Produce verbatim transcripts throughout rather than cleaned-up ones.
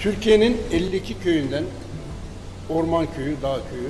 Türkiye'nin elli iki köyünden orman köyü, dağ köyü,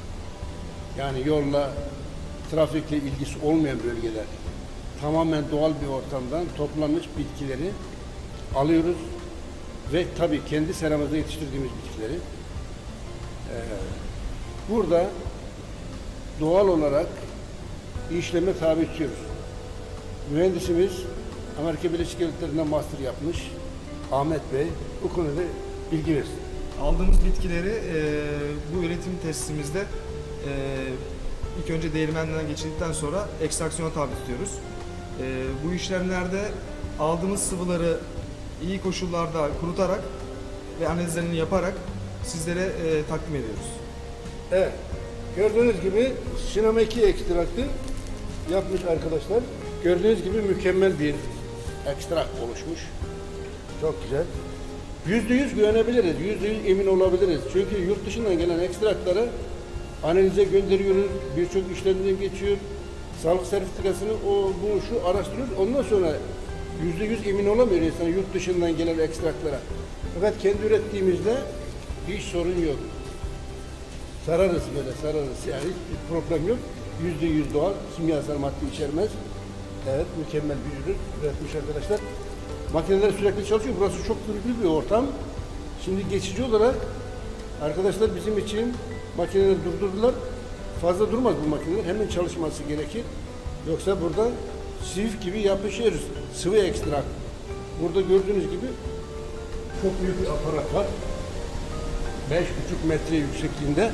yani yolla, trafikle ilgisi olmayan bölgeler, tamamen doğal bir ortamdan toplanmış bitkileri alıyoruz ve tabii kendi seramızda yetiştirdiğimiz bitkileri ee, burada doğal olarak işleme tabi tutuyoruz. Mühendisimiz Amerika Birleşik Devletleri'nden master yapmış Ahmet Bey bu konuda bilgi versin. Aldığımız bitkileri e, bu üretim testimizde e, ilk önce değirmenden geçirdikten sonra ekstraksiyona tabi tutuyoruz. E, bu işlemlerde aldığımız sıvıları iyi koşullarda kurutarak ve analizlerini yaparak sizlere e, takdim ediyoruz. Evet, gördüğünüz gibi Sinema iki ekstraktı yapmış arkadaşlar. Gördüğünüz gibi mükemmel bir ekstrakt oluşmuş. Çok güzel. Yüzde yüz güvenebiliriz, yüzde yüz emin olabiliriz. Çünkü yurt dışından gelen ekstrakları analize gönderiyoruz, birçok işlemden geçiyor. Sağlık sertifikasını o, bu, şu araştırıyoruz. Ondan sonra yüzde yüz emin olamıyor insan yurt dışından gelen ekstraklara. Fakat kendi ürettiğimizde hiç sorun yok. Sararız böyle, sararız. Yani hiçbir problem yok. Yüzde yüz doğal, kimyasal madde içermez. Evet, mükemmel bir ürün üretmiş arkadaşlar. Makineler sürekli çalışıyor. Burası çok gürültülü bir ortam. Şimdi geçici olarak arkadaşlar bizim için makineleri durdurdular. Fazla durmaz bu makineler. Hemen çalışması gerekir. Yoksa burada sif gibi yapışıyoruz. Sıvı ekstrak. Burada gördüğünüz gibi çok büyük bir aparat var. beş buçuk metre yüksekliğinde.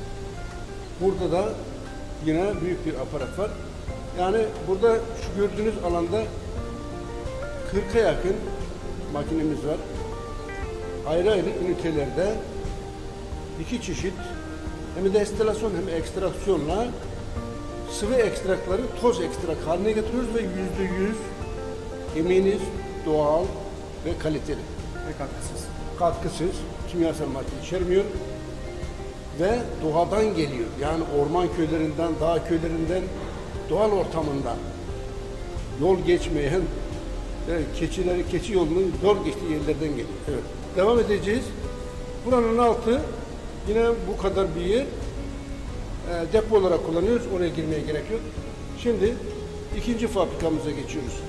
Burada da yine büyük bir aparat var. Yani burada şu gördüğünüz alanda kırka yakın makinemiz var. Ayrı ayrı ünitelerde iki çeşit hem destilasyon hem ekstraksiyonla sıvı ekstrakları toz ekstrak haline getiriyoruz ve yüzde yüz eminiz, doğal ve kaliteli. Ve katkısız. Katkısız, kimyasal madde içermiyor ve doğadan geliyor. Yani orman köylerinden, dağ köylerinden, doğal ortamından yol geçmeyen evet, keçileri, keçi yolunun yol geçtiği yerlerden geliyor. Evet. Devam edeceğiz. Buranın altı yine bu kadar bir yer. E, depo olarak kullanıyoruz. Oraya girmeye gerek yok. Şimdi ikinci fabrikamıza geçiyoruz.